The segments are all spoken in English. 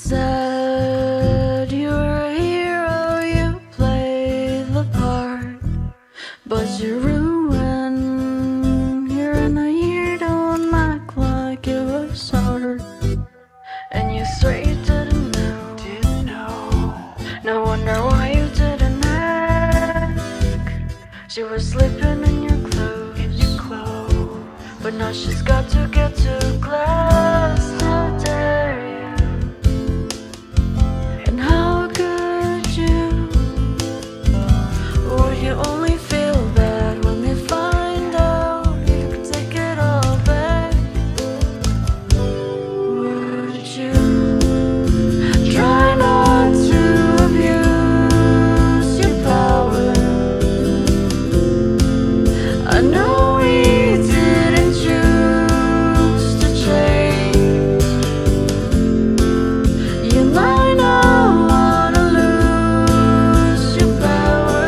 said you were a hero, you played the part, but you ruined here in a year. Don't act like it was hard, and you straight didn't know. No wonder why you didn't ask. She was sleeping in your clothes, but now she's got to get to class. How dare you? And how could you? Would you only feel bad when they find out you could take it all back? Would you try not to abuse your power? I know we didn't choose to change. You might not wanna lose your power,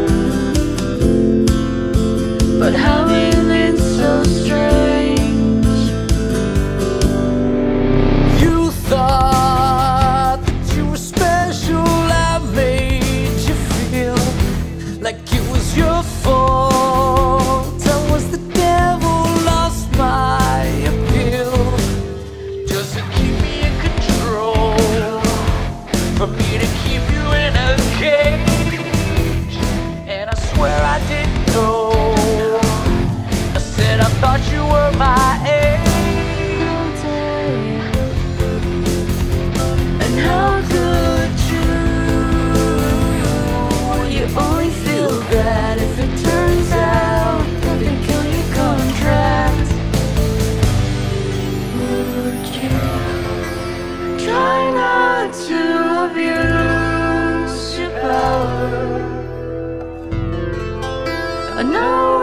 but having it's so strange. You thought that you were special. I made you feel like it was your fault. I was the devil, lost my appeal, just to keep me in control, for me to keep you in a cage. And I swear I didn't know. I said I thought you were my age. How dare you? And how could you? You only feel bad if it turns out that they kill your contract. Would you try not to abuse your power? I know